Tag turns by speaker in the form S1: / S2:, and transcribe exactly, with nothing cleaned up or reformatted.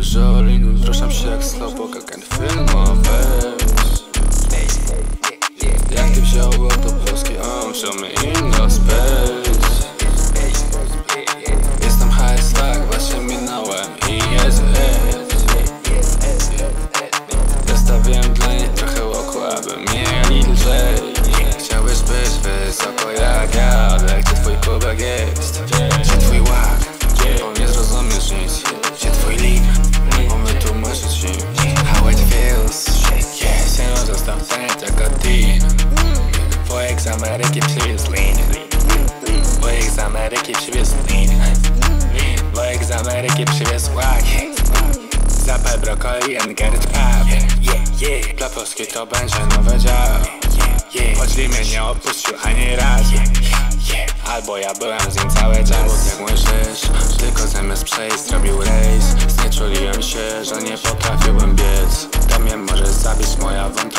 S1: wzial, ruszam się jak slowpoke, cant filmowy. Jak ty wziął to polski, on wziął mnie inno space. Jestem high swag, właśnie minalem i jest. Zostawiłem dla nich trochę wocku, aby mieli lzej. Chciałbyś być wysoko jak ja, ale gdzie twój kubek jest? Gdzie twój wock? Bo nie zrozumiesz nic. Gdzie twój lean? Bo wytłumaczyć im how it feels. Synu, zostaw, to nie thiocodin. Wujek z Ameryki przywiózł lean. Wujek z Ameryki przywiózł lean. Wujek z Ameryki przywiózł wock. Zapal brokoli and get it pop. Yeah, yeah. Dla Polski to będzie nowy wzial. Choć mnie nie opuścił ani raz. Albo ja byłem z nim cały czas. Jak myślisz, tylko zamiast przejść zrobił rejs. Znieczuliłem się, że nie potrafiłbym biec. To mnie może zabić moja wątpliwość.